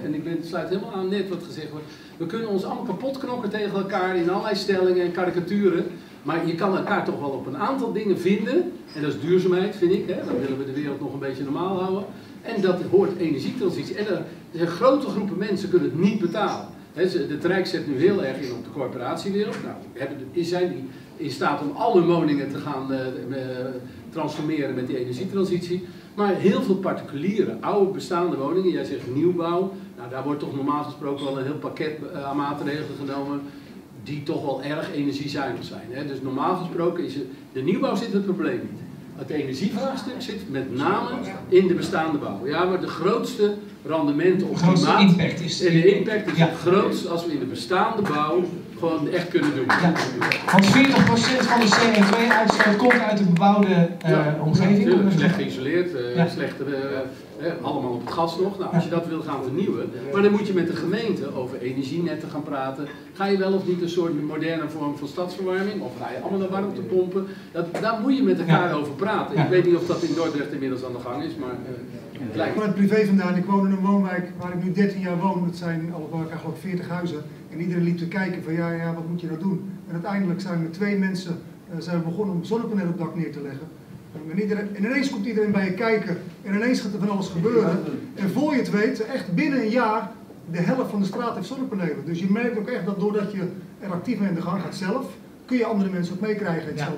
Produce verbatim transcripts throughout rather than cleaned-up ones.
en ik ben, het sluit helemaal aan net wat gezegd wordt, we kunnen ons allemaal kapot knokken tegen elkaar in allerlei stellingen en karikaturen, maar je kan elkaar toch wel op een aantal dingen vinden, en dat is duurzaamheid, vind ik, hè? Dan willen we de wereld nog een beetje normaal houden, en dat hoort energietransitie, en er zijn grote groepen mensen kunnen het niet betalen. Het Rijk zet nu heel erg in op de corporatiewereld, nou, hebben, zijn die in staat om al hun woningen te gaan uh, uh, transformeren met die energietransitie. Maar heel veel particuliere, oude bestaande woningen, jij zegt nieuwbouw, nou, daar wordt toch normaal gesproken wel een heel pakket uh, aan maatregelen genomen die toch wel erg energiezuinig zijn. Hè? Dus normaal gesproken is het, de nieuwbouw zit het probleem niet. Het energievraagstuk zit met name in de bestaande bouw. Ja, maar de grootste rendement op klimaat impact is, en de impact is ja. het grootst als we in de bestaande bouw gewoon echt kunnen doen. Ja. Want veertig procent van de C O twee uitstoot komt uit de bebouwde uh, ja, omgeving. Natuurlijk, slecht geïsoleerd, uh, ja. slecht, uh, uh, allemaal op het gas nog. Nou, als je dat wil gaan vernieuwen, maar dan moet je met de gemeente over energienetten gaan praten. Ga je wel of niet een soort moderne vorm van stadsverwarming, of ga je allemaal naar warmtepompen? Dat, daar moet je met elkaar ja. over praten. Ja. Ik weet niet of dat in Dordrecht inmiddels aan de gang is, maar uh, het lijkt. Vanuit privé vandaan, ik woon in een woonwijk waar ik nu dertien jaar woon, dat zijn al bij elkaar geloof ik veertig huizen. En iedereen liep te kijken van ja, ja, wat moet je nou doen? En uiteindelijk zijn we met twee mensen uh, zijn we begonnen om zonnepanelen op het dak neer te leggen. En, iedereen, en ineens komt iedereen bij je kijken en ineens gaat er van alles gebeuren. En voor je het weet, echt binnen een jaar, de helft van de straat heeft zonnepanelen. Dus je merkt ook echt dat doordat je er actief mee in de gang gaat zelf, kun je andere mensen ook meekrijgen. Ja.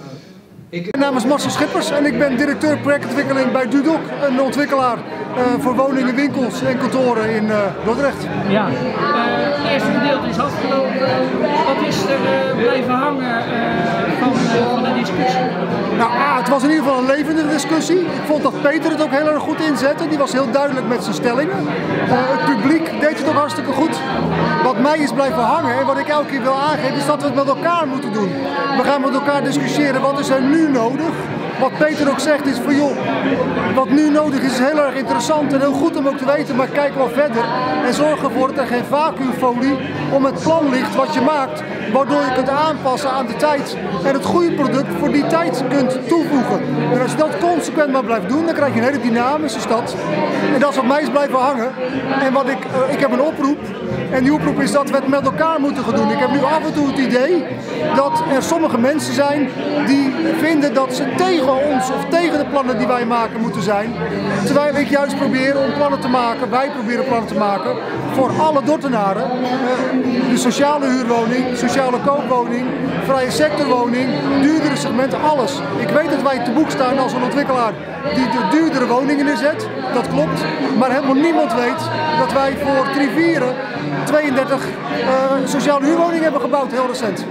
Uh, Mijn naam is Marcel Schippers en ik ben directeur projectontwikkeling bij Dudok, een ontwikkelaar uh, voor woningen, winkels en kantoren in uh, Dordrecht. Ja, uh, het eerste gedeelte is afgelopen. Wat is er uh, blijven hangen uh, van, uh, van de discussie? Nou, ah, het was in ieder geval een levende discussie. Ik vond dat Peter het ook heel erg goed inzette. Die was heel duidelijk met zijn stellingen. Uh, het publiek deed het ook hartstikke goed. Wat mij is blijven hangen en wat ik elke keer wil aangeven is dat we het met elkaar moeten doen. We gaan met elkaar discussiëren wat is er nu nodig. Wat Peter ook zegt is van joh, wat nu nodig is, is heel erg interessant en heel goed om ook te weten, maar kijk wel verder en zorg ervoor dat er geen vacuümfolie om het plan ligt wat je maakt, waardoor je kunt aanpassen aan de tijd en het goede product voor die tijd kunt toevoegen. En als je dat consequent maar blijft doen, dan krijg je een hele dynamische stad. En dat is wat mij is blijven hangen. En wat ik, uh, ik heb een oproep. En die oproep is dat we het met elkaar moeten gaan doen. Ik heb nu af en toe het idee dat er sommige mensen zijn die vinden dat ze tegen ons of tegen de plannen die wij maken moeten zijn. Terwijl ik juist probeer om plannen te maken, wij proberen plannen te maken voor alle Dordtenaren. De sociale huurwoning, sociale koopwoning, vrije sectorwoning, duurdere segmenten, alles. Ik weet dat wij te boek staan als een ontwikkelaar die de duurdere woningen inzet, dat klopt. Maar helemaal niemand weet dat wij voor drie vieren tweeëndertig uh, sociale huurwoningen hebben gebouwd, heel recent.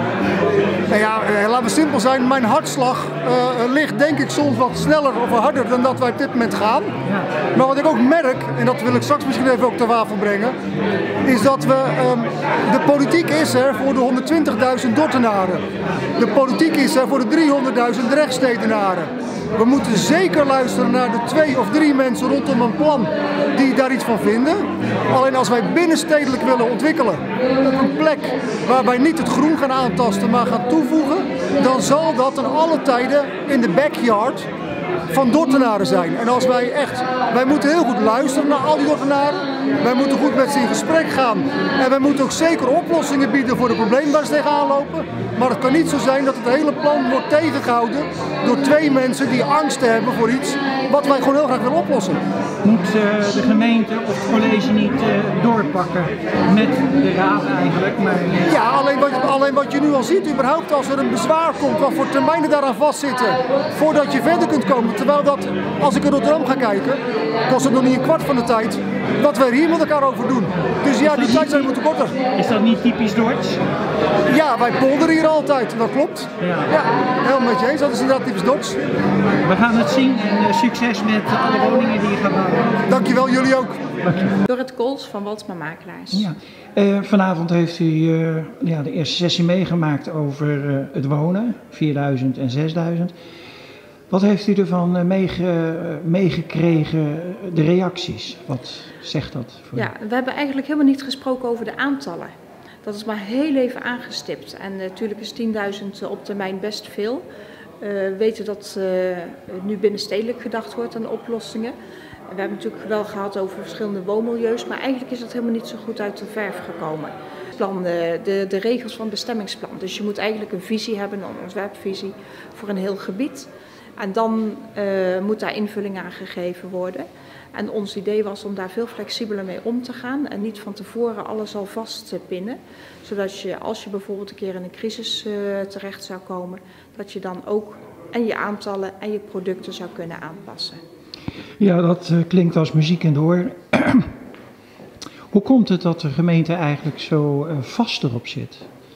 Nou ja, laten we simpel zijn, mijn hartslag uh, ligt denk ik soms wat sneller of harder dan dat wij op dit moment gaan. Maar wat ik ook merk, en dat wil ik straks misschien even ook ter wafel brengen, is dat we, um, de politiek is er voor de honderdtwintigduizend Dordtenaren. De politiek is er voor de driehonderdduizend rechtstedenaren. We moeten zeker luisteren naar de twee of drie mensen rondom een plan die daar iets van vinden. Alleen als wij binnenstedelijk willen ontwikkelen op een plek waar wij niet het groen gaan aantasten, maar gaan toevoegen, dan zal dat ten alle tijden in de backyard van Dordtenaren zijn. En als wij echt, wij moeten heel goed luisteren naar al die Dordtenaren. Wij moeten goed met ze in gesprek gaan. En wij moeten ook zeker oplossingen bieden voor de problemen waar ze tegenaan lopen. Maar het kan niet zo zijn dat het hele plan wordt tegengehouden door twee mensen die angst hebben voor iets wat wij gewoon heel graag willen oplossen. Moet uh, de gemeente of het college niet uh, doorpakken met de raad eigenlijk? Maar... Ja, alleen wat, alleen wat je nu al ziet, überhaupt als er een bezwaar komt, wat voor termijnen daaraan vastzitten, voordat je verder kunt komen. Terwijl dat, als ik in Rotterdam ga kijken, kost het nog niet een kwart van de tijd dat wij er hier met elkaar over doen. Dus ja, die tijd zijn moeten korter. Is dat niet typisch Dords? Ja, wij polderen hier altijd, dat klopt. Ja, ja helemaal met je eens, dat is inderdaad typisch Dords. We gaan het zien en uh, succes met alle woningen die je gaat bouwen. Dankjewel, jullie ook. Dorrit Kools van Waldsma Makelaars. Ja. Uh, vanavond heeft u uh, ja, de eerste sessie meegemaakt over uh, het wonen, vierduizend en zesduizend. Wat heeft u ervan uh, meege, meegekregen, de reacties? Wat zegt dat voor Ja, we hebben eigenlijk helemaal niet gesproken over de aantallen. Dat is maar heel even aangestipt. En uh, natuurlijk is tienduizend op termijn best veel. Uh, we weten dat uh, nu binnenstedelijk gedacht wordt aan oplossingen. En we hebben het natuurlijk wel gehad over verschillende woonmilieus, maar eigenlijk is dat helemaal niet zo goed uit de verf gekomen. Plan, de, de regels van het bestemmingsplan. Dus je moet eigenlijk een visie hebben, een ontwerpvisie voor een heel gebied. En dan uh, moet daar invulling aan gegeven worden. En ons idee was om daar veel flexibeler mee om te gaan en niet van tevoren alles al vast te pinnen. Zodat je, als je bijvoorbeeld een keer in een crisis uh, terecht zou komen, dat je dan ook en je aantallen en je producten zou kunnen aanpassen. Ja, dat uh, klinkt als muziek in de oor. Hoe komt het dat de gemeente eigenlijk zo uh, vast erop zit?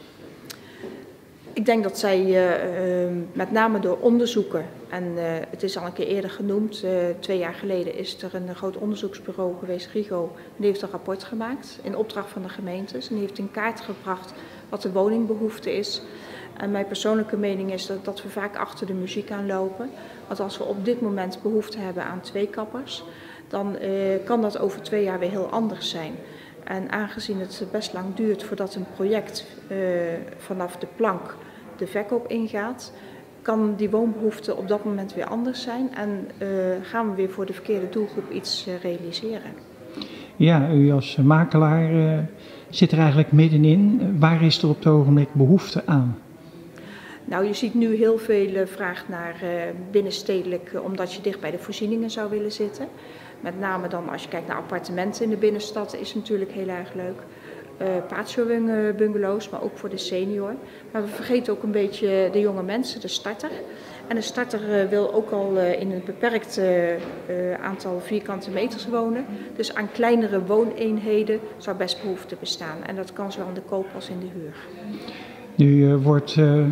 Ik denk dat zij uh, uh, met name door onderzoeken, en uh, het is al een keer eerder genoemd, uh, twee jaar geleden is er een groot onderzoeksbureau geweest, RIGO, en die heeft een rapport gemaakt in opdracht van de gemeentes. En die heeft in kaart gebracht wat de woningbehoefte is. En mijn persoonlijke mening is dat, dat we vaak achter de muziek aanlopen. Want als we op dit moment behoefte hebben aan twee kappers, dan uh, kan dat over twee jaar weer heel anders zijn. En aangezien het best lang duurt voordat een project uh, vanaf de plank de verkoop ingaat, kan die woonbehoefte op dat moment weer anders zijn en uh, gaan we weer voor de verkeerde doelgroep iets uh, realiseren. Ja, u als makelaar uh, zit er eigenlijk middenin. Waar is er op het ogenblik behoefte aan? Nou, je ziet nu heel veel vraag naar uh, binnenstedelijk, uh, omdat je dicht bij de voorzieningen zou willen zitten. Met name dan als je kijkt naar appartementen in de binnenstad is natuurlijk heel erg leuk. Uh, patio bungalows, maar ook voor de senior. Maar we vergeten ook een beetje de jonge mensen, de starter. En de starter uh, wil ook al uh, in een beperkt uh, uh, aantal vierkante meters wonen. Dus aan kleinere wooneenheden zou best behoefte bestaan. En dat kan zowel in de koop als in de huur. Nu uh, wordt uh,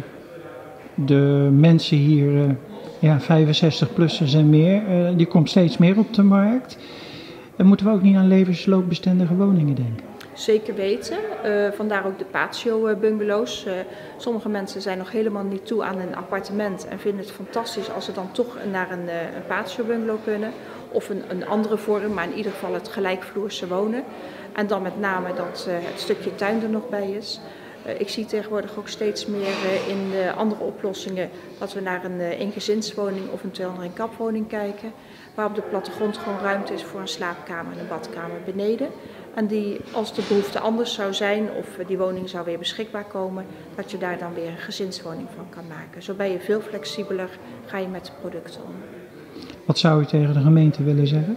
de mensen hier, uh, ja, vijfenzestig-plussers en meer, uh, die komt steeds meer op de markt. En moeten we ook niet aan levensloopbestendige woningen denken? Zeker weten. Uh, vandaar ook de patio bungalows. Uh, sommige mensen zijn nog helemaal niet toe aan een appartement en vinden het fantastisch als ze dan toch naar een, uh, een patio bungalow kunnen. Of een, een andere vorm, maar in ieder geval het gelijkvloerse wonen. En dan met name dat uh, het stukje tuin er nog bij is. Uh, ik zie tegenwoordig ook steeds meer uh, in uh, andere oplossingen dat we naar een uh, eengezinswoning of een tweehonderd kapwoning kijken. Waar op de plattegrond gewoon ruimte is voor een slaapkamer en een badkamer beneden. En die, als de behoefte anders zou zijn of die woning zou weer beschikbaar komen, dat je daar dan weer een gezinswoning van kan maken. Zo ben je veel flexibeler, ga je met de producten om. Wat zou u tegen de gemeente willen zeggen?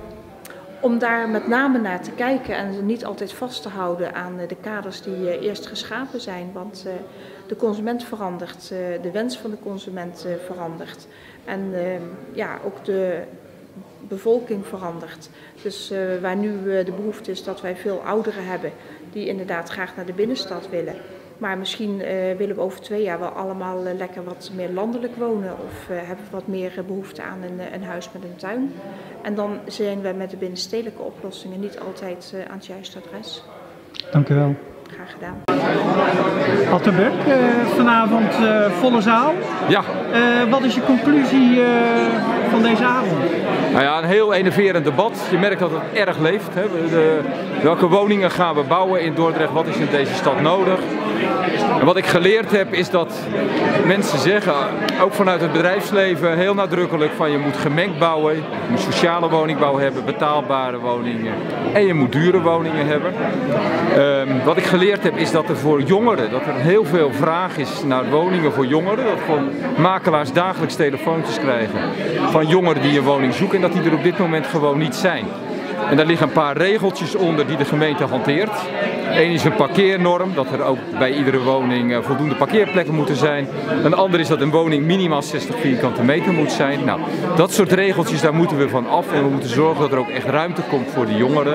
Om daar met name naar te kijken en niet altijd vast te houden aan de kaders die eerst geschapen zijn. Want de consument verandert, de wens van de consument verandert. En ja, ook de bevolking verandert. Dus uh, waar nu uh, de behoefte is dat wij veel ouderen hebben die inderdaad graag naar de binnenstad willen. Maar misschien uh, willen we over twee jaar wel allemaal uh, lekker wat meer landelijk wonen of uh, hebben we wat meer uh, behoefte aan een, een huis met een tuin. En dan zijn we met de binnenstedelijke oplossingen niet altijd uh, aan het juiste adres. Dank u wel. Graag gedaan. Attenberg, uh, vanavond uh, volle zaal. Ja. Uh, wat is je conclusie uh, van deze avond? Nou ja, een heel enerverend debat. Je merkt dat het erg leeft. Hè. De, welke woningen gaan we bouwen in Dordrecht? Wat is in deze stad nodig? En wat ik geleerd heb is dat mensen zeggen, ook vanuit het bedrijfsleven, heel nadrukkelijk van je moet gemengd bouwen. Je moet sociale woningbouw hebben, betaalbare woningen en je moet dure woningen hebben. Um, wat ik geleerd heb is dat er voor jongeren, dat er heel veel vraag is naar woningen voor jongeren. Dat gewoon makelaars dagelijks telefoontjes krijgen van jongeren die een woning zoeken en dat die er op dit moment gewoon niet zijn. En daar liggen een paar regeltjes onder die de gemeente hanteert. Eén is een parkeernorm, dat er ook bij iedere woning voldoende parkeerplekken moeten zijn. Een ander is dat een woning minimaal zestig vierkante meter moet zijn. Nou, dat soort regeltjes, daar moeten we van af en we moeten zorgen dat er ook echt ruimte komt voor de jongeren.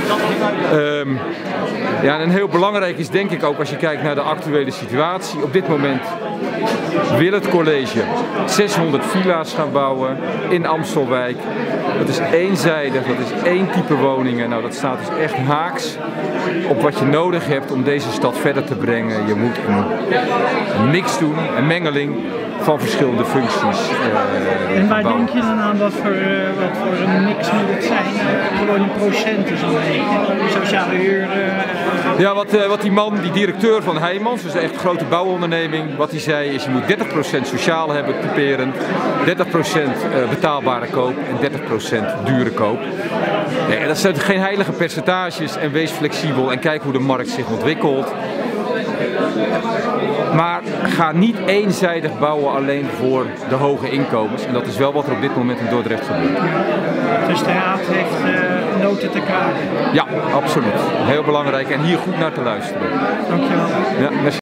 Um, ja, en heel belangrijk is denk ik ook als je kijkt naar de actuele situatie. Op dit moment wil het college zeshonderd villa's gaan bouwen in Amstelwijk. Dat is eenzijdig, dat is één type woningen. Nou, dat staat dus echt haaks op wat je nodig hebt om deze stad verder te brengen. Je moet een mix doen, een mengeling van verschillende functies. Uh, en waar denk je dan aan wat voor, uh, wat voor een mix moet het zijn? Uh, gewoon in procenten zo'n beetje, sociale huur. Uh, Ja, wat, uh, wat die man, die directeur van Heijmans, dus echt een grote bouwonderneming, wat hij zei is je moet dertig procent sociaal hebben, typerend, dertig procent uh, betaalbare koop en dertig procent dure koop. Nee, dat zijn geen heilige percentages en wees flexibel en kijk hoe de markt zich ontwikkelt. Maar ga niet eenzijdig bouwen alleen voor de hoge inkomens. En dat is wel wat er op dit moment in Dordrecht gebeurt. Dus de raad heeft uh, noten te kraken. Ja, absoluut. Heel belangrijk en hier goed naar te luisteren. Dankjewel. Ja, merci.